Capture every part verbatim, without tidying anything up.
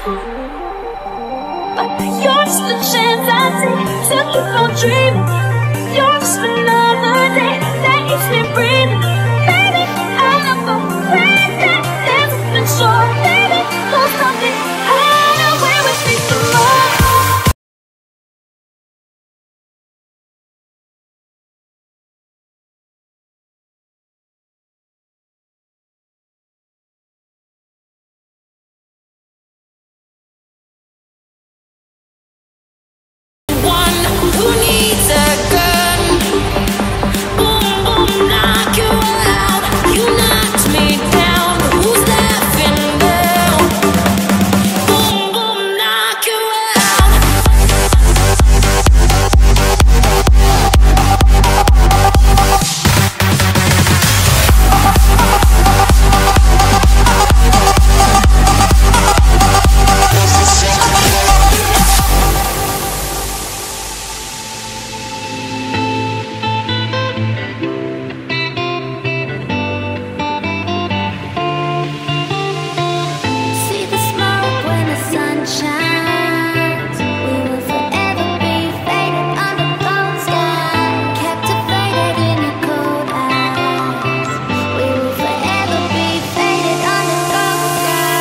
But you're just a chance I take to keep on dreaming. You're just another day that keeps me breathing. Baby, I'm not afraid that there's nothing short. Baby, there's something hide away with me some more. Who needs a gun? Boom, boom, knock you out. You knocked me down. Who's laughing now? Boom, boom, knock you out. See the smoke when the sun shines. We will forever be faded under cold sky, captivated in your cold eyes. We will forever be faded under cold sky.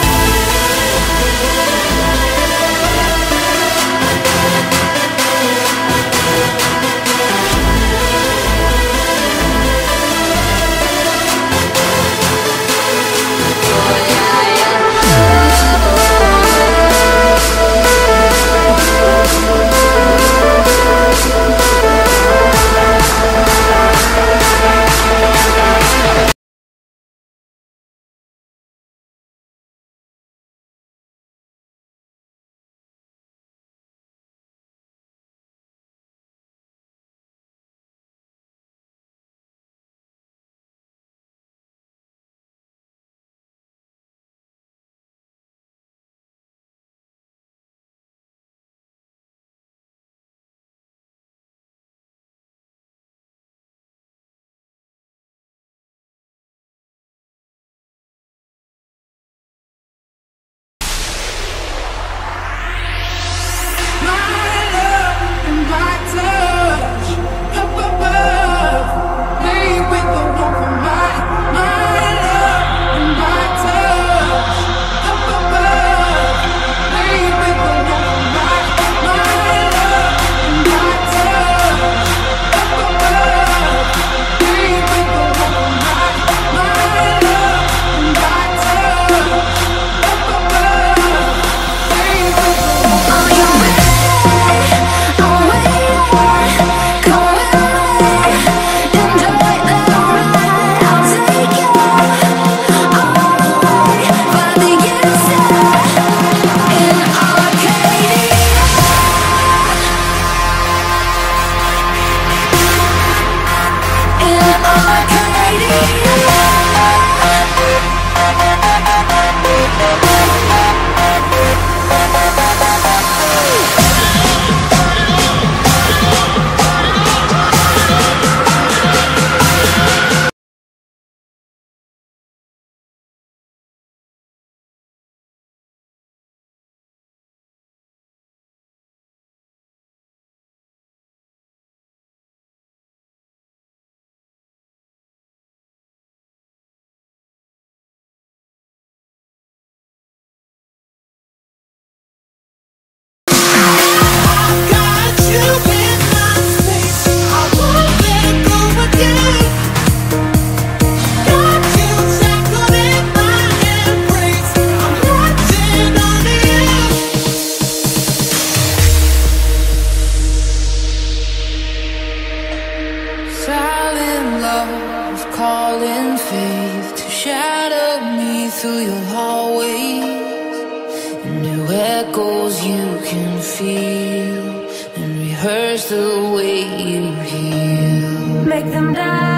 Calling faith to shadow me through your hallways, and new echoes you can feel, and rehearse the way you heal. Make them die.